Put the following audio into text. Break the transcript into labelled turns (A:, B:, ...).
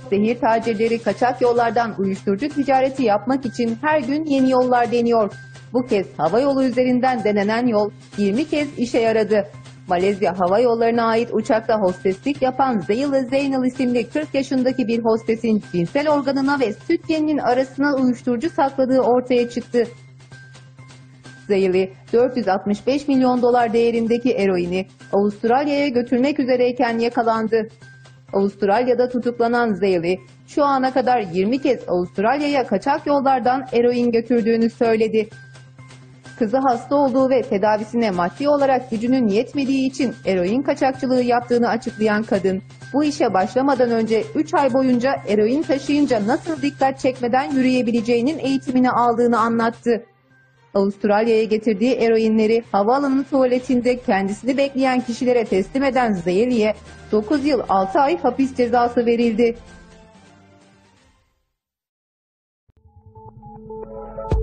A: Zehir tacirleri kaçak yollardan uyuşturucu ticareti yapmak için her gün yeni yollar deniyor. Bu kez hava yolu üzerinden denenen yol 20 kez işe yaradı. Malezya Hava Yolları'na ait uçakta hosteslik yapan Zeyla Zeynal isimli 40 yaşındaki bir hostesin cinsel organına ve süt yeninin arasına uyuşturucu sakladığı ortaya çıktı. Zeyli, 465 milyon dolar değerindeki eroini Avustralya'ya götürmek üzereyken yakalandı. Avustralya'da tutuklanan Zeyli, şu ana kadar 20 kez Avustralya'ya kaçak yollardan eroin götürdüğünü söyledi. Kızı hasta olduğu ve tedavisine maddi olarak gücünün yetmediği için eroin kaçakçılığı yaptığını açıklayan kadın, bu işe başlamadan önce 3 ay boyunca eroin taşıyınca nasıl dikkat çekmeden yürüyebileceğinin eğitimini aldığını anlattı. Avustralya'ya getirdiği eroinleri havaalanı tuvaletinde kendisini bekleyen kişilere teslim eden Zeyli'ye 9 yıl 6 ay hapis cezası verildi.